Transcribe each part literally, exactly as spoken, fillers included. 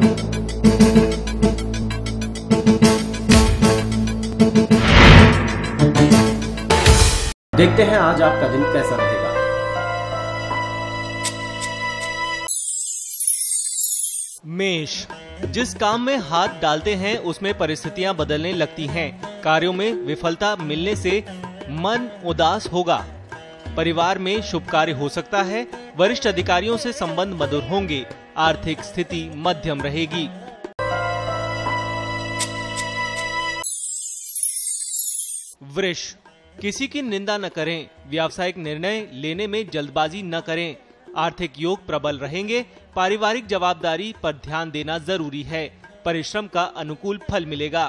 देखते हैं आज आपका दिन कैसा रहेगा। मेष, जिस काम में हाथ डालते हैं उसमें परिस्थितियां बदलने लगती हैं। कार्यों में विफलता मिलने से मन उदास होगा। परिवार में शुभ कार्य हो सकता है। वरिष्ठ अधिकारियों से संबंध मधुर होंगे। आर्थिक स्थिति मध्यम रहेगी। वृष, किसी की निंदा न करें। व्यावसायिक निर्णय लेने में जल्दबाजी न करें। आर्थिक योग प्रबल रहेंगे। पारिवारिक जवाबदारी पर ध्यान देना जरूरी है। परिश्रम का अनुकूल फल मिलेगा।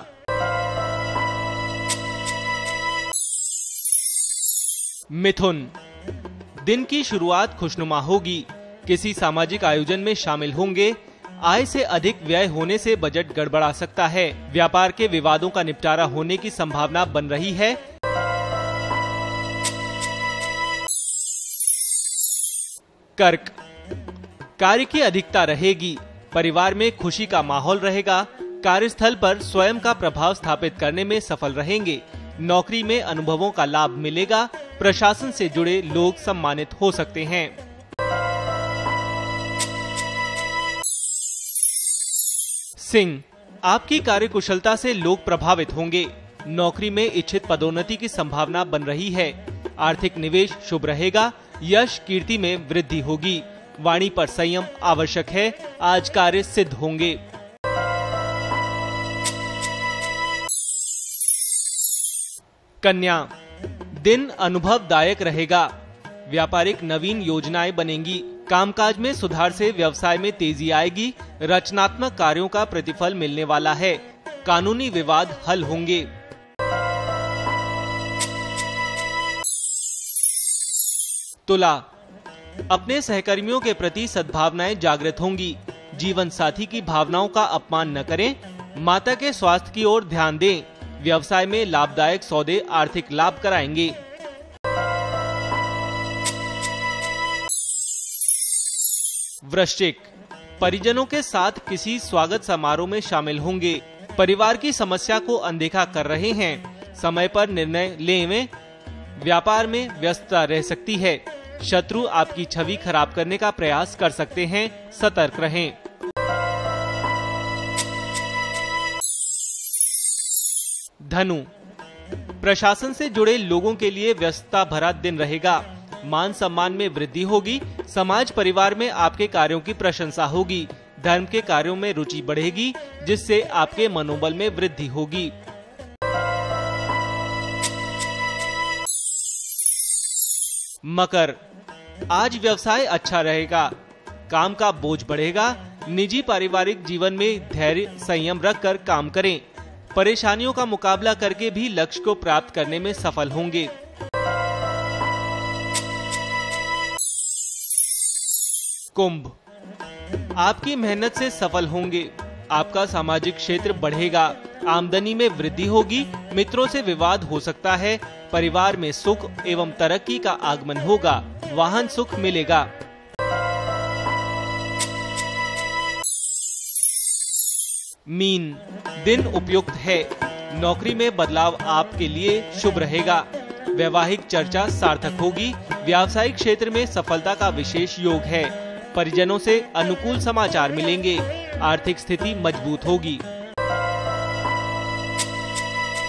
मिथुन, दिन की शुरुआत खुशनुमा होगी। किसी सामाजिक आयोजन में शामिल होंगे। आय से अधिक व्यय होने से बजट गड़बड़ा सकता है। व्यापार के विवादों का निपटारा होने की संभावना बन रही है। कर्क, कार्य की अधिकता रहेगी। परिवार में खुशी का माहौल रहेगा। कार्यस्थल पर स्वयं का प्रभाव स्थापित करने में सफल रहेंगे। नौकरी में अनुभवों का लाभ मिलेगा। प्रशासन से जुड़े लोग सम्मानित हो सकते हैं। सिंह, आपकी कार्यकुशलता से लोग प्रभावित होंगे। नौकरी में इच्छित पदोन्नति की संभावना बन रही है। आर्थिक निवेश शुभ रहेगा। यश कीर्ति में वृद्धि होगी। वाणी पर संयम आवश्यक है। आज कार्य सिद्ध होंगे। कन्या, दिन अनुभवदायक रहेगा। व्यापारिक नवीन योजनाएं बनेंगी। कामकाज में सुधार से व्यवसाय में तेजी आएगी। रचनात्मक कार्यों का प्रतिफल मिलने वाला है। कानूनी विवाद हल होंगे। तुला, अपने सहकर्मियों के प्रति सद्भावनाएं जागृत होंगी। जीवन साथी की भावनाओं का अपमान न करें। माता के स्वास्थ्य की ओर ध्यान दें। व्यवसाय में लाभदायक सौदे आर्थिक लाभ कराएंगे। वृश्चिक, परिजनों के साथ किसी स्वागत समारोह में शामिल होंगे। परिवार की समस्या को अनदेखा कर रहे हैं। समय पर निर्णय लें। व्यापार में व्यस्तता रह सकती है। शत्रु आपकी छवि खराब करने का प्रयास कर सकते हैं। सतर्क रहें। धनु, प्रशासन से जुड़े लोगों के लिए व्यस्तता भरा दिन रहेगा। मान सम्मान में वृद्धि होगी। समाज परिवार में आपके कार्यों की प्रशंसा होगी। धर्म के कार्यों में रुचि बढ़ेगी, जिससे आपके मनोबल में वृद्धि होगी। मकर, आज व्यवसाय अच्छा रहेगा। काम का बोझ बढ़ेगा। निजी पारिवारिक जीवन में धैर्य संयम रखकर काम करें। परेशानियों का मुकाबला करके भी लक्ष्य को प्राप्त करने में सफल होंगे। कुंभ, आपकी मेहनत से सफल होंगे। आपका सामाजिक क्षेत्र बढ़ेगा। आमदनी में वृद्धि होगी। मित्रों से विवाद हो सकता है। परिवार में सुख एवं तरक्की का आगमन होगा। वाहन सुख मिलेगा। मीन, दिन उपयुक्त है। नौकरी में बदलाव आपके लिए शुभ रहेगा। वैवाहिक चर्चा सार्थक होगी। व्यावसायिक क्षेत्र में सफलता का विशेष योग है। परिजनों से अनुकूल समाचार मिलेंगे। आर्थिक स्थिति मजबूत होगी।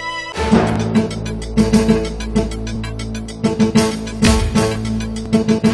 Thank you.